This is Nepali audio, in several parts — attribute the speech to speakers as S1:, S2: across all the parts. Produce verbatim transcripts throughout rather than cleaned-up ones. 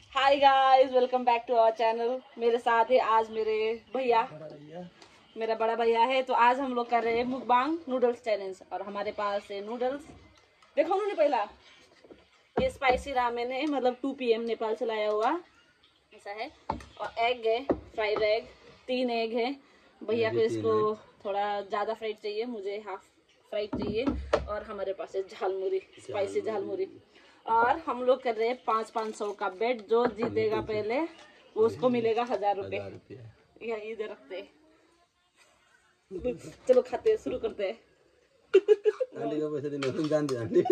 S1: Hi guys, welcome back to our channel. मेरे साथ है आज मेरे भैया, मेरा बड़ा भैया है। तो आज हम लोग कर रहे हैं मुकबांग नूडल्स चैलेंज और हमारे पास है नूडल्स। देखो उन्होंने पहला ये स्पाइसी रामेन है, मतलब टू पी एम नेपाल से लाया हुआ ऐसा है। और एग है, फ्राइड एग, तीन एग है। भैया को इसको थोड़ा ज़्यादा फ्राइड चाहिए, मुझे हाफ फ्राइड चाहिए। और हमारे पास है झालमुरी, स्पाइसी झालमुरी। और हम लोग कर रहे हैं पाँच पाँच सौ का बेट। जो जीतेगा पहले वो उसको मिलेगा हजार रुपए। यही इधर रखते हैं। चलो खाते हैं, शुरू करते हैं।
S2: आंटी को पैसे देने तुम जानते आंटी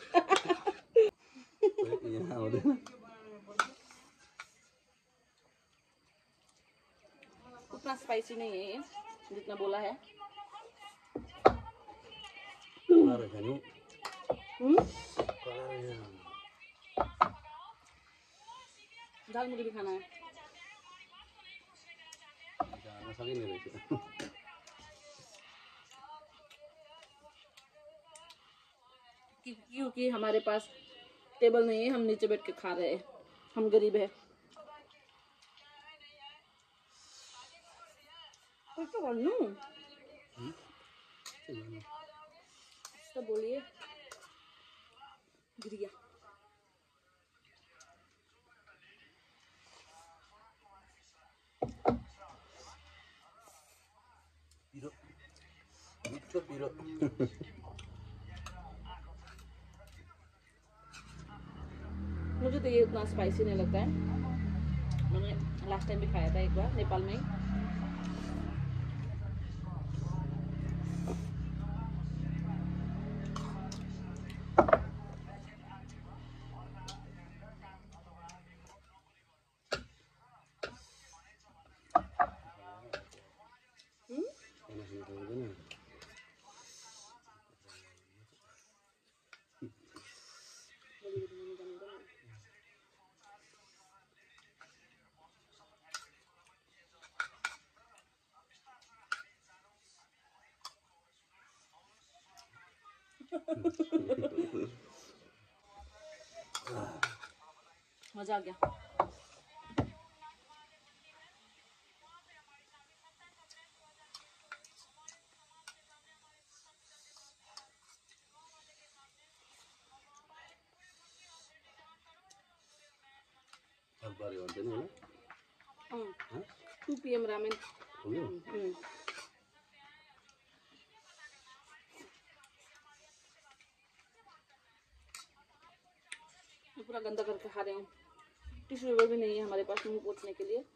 S2: यहाँ हो देना।
S1: उतना स्पाइसी नहीं है ये जितना बोला है।
S2: मारो खानु
S1: झालमुरी भी खाना है।
S2: जाना सके नहीं रहते
S1: क्योंकि हमारे पास टेबल नहीं है, हम नीचे बैठ के खा रहे हैं, हम गरीब है। तो तो बोलिए गिर गया।
S2: पीरो मिठो पीरो
S1: मुझे तो ये उतना स्पाइसी नहीं लगता है। मैंने लास्ट टाइम भी खाया था एक बार नेपाल में ही। मजा आ गया।
S2: अब बारे होते ना
S1: हम्म टू पी एम रामेन। हम्म पूरा गंदा करके खा रहे हूँ। टिश्यू पेपर भी नहीं है हमारे पास मुंह पोंछने के लिए।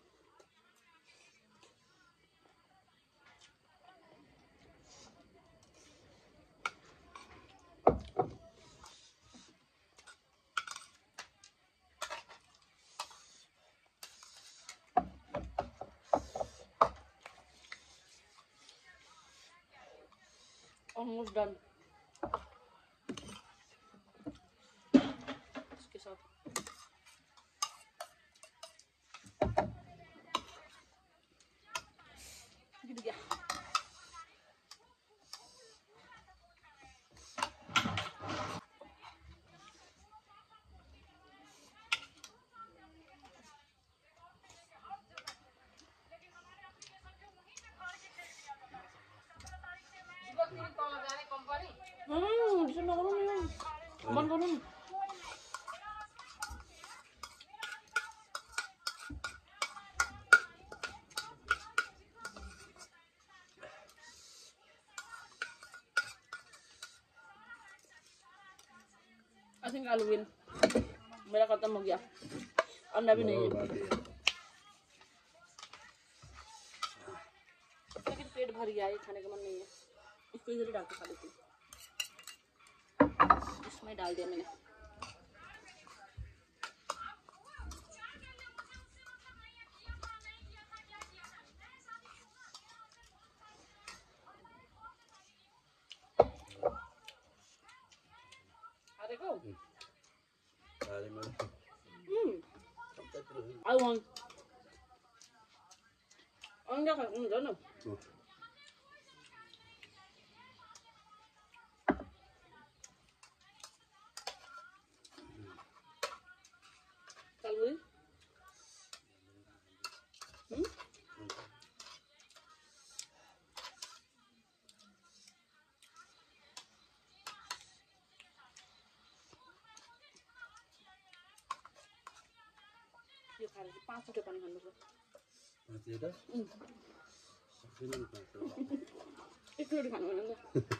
S1: Almost done. इसके साथ गिर गया। हम्म bisa nongol nih, aman kan? I think I'll win. मेरा खत्म हो गया, अंडा भी नहीं है। लेकिन पेट भर गया है, खाने का मन नहीं है। इसको इधर डाल के खा लेती हूँ। इसमें डाल दिया मैंने। अरे को
S2: अरे मैं
S1: हम्म I want अंडा खा अंडा ना। यो खाएर चाहिँ पाँच रोटी पानी खानुपर्छ
S2: पाँचवटा सक्दैन नि पाँचवटा
S1: एक रोटी खानु भएन नि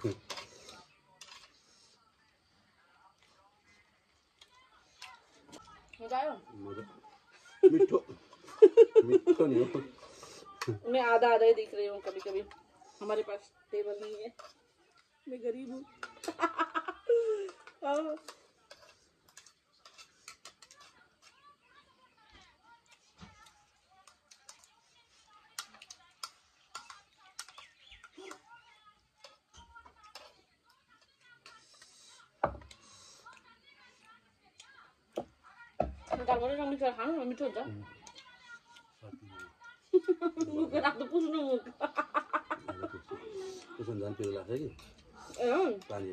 S1: मजा आयो
S2: मजा मिठो मिठो नहीं हो
S1: मैं आधा आधा ही दिख रही हूँ कभी कभी हमारे पास टेबल नहीं है मैं गरीब हूँ गाडीबाट रङ मिक्सर खानु न मिठो हुन्छ मुखको राख्नु पुस्नु मुख
S2: त्यसो झन् पिरो लाग्छ कि
S1: ए
S2: पानी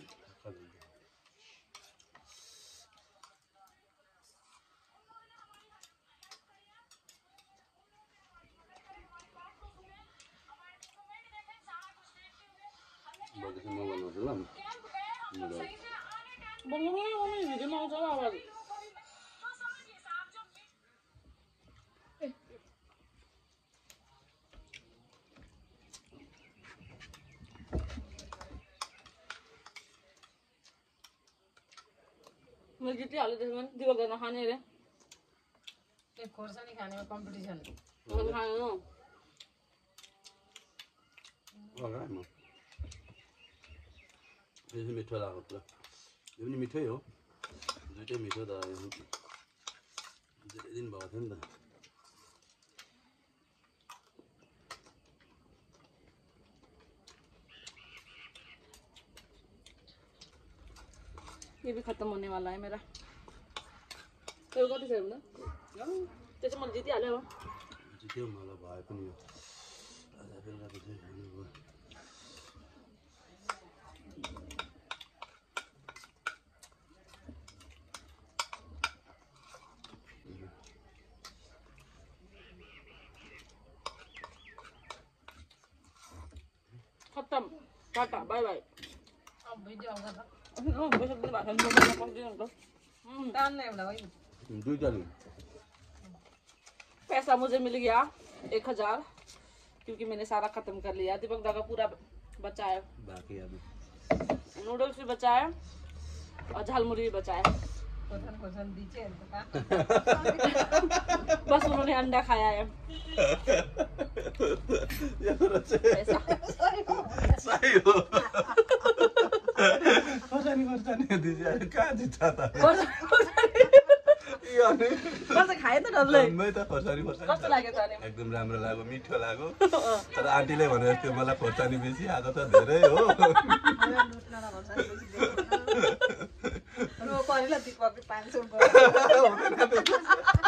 S2: बर्देशन म बनाउँछु ल
S1: बनाउनु बनाउनु भिडियोमा आउँछ ल आवाज मैं जितनी हालत है मैं दिवक देना खाने रे
S3: एक खोर्सानी खाने में कंपटीशन
S1: मैं खाने ना
S2: अगाडि म यसो मिठो लाग्यो पुरा यो पनि मिठै हो दुइटै मिठो त धेरै दिन भएको थियो नि त
S1: ये भी खत्म होने वाला है मेरा तो कति छ भन्दा त्यसै मैले जितिहाल्यो अब
S2: जित्यो मलाई भए पनि हो आज बेलुका त्यसै खानु भयो
S1: खत्म टाटा बाय बाय
S3: अब वीडियो आउँछ त
S1: नो पैसा दिनु भएको छैन मोबाइलमा पक्दिनु त
S3: तान्ने एउटा भाइ
S2: दुईटा नि
S1: पैसा मुझे मिल गया एक हजार क्योंकि मैंने सारा खत्म कर लिया दीपक दा का पूरा बचा है
S2: बाकी अब
S1: नूडल्स भी बचा है और झालमुड़ी भी बचा है
S3: खोर्सानी खोर्सानी दिचे हेर्छ त
S1: बस उन्होंने अंडा खाया है पैसा
S2: सही हो खोर्सानी खोर्सानी दिदी कहाँ जित्छ त यो अनि
S1: बस खाए त डल्लै
S2: मै त खोर्सानी खोर्सानी
S1: कस्तो लाग्यो त अनि
S2: एकदम राम्रो लाग्यो मिठो लाग्यो तर आन्टीले भने जस्तो मलाई खोर्सानी बेसी आएको त धेरै हो
S3: लुट्नला खोर्सानी बेसी दिएको रो करेला दिपक पाँच सौ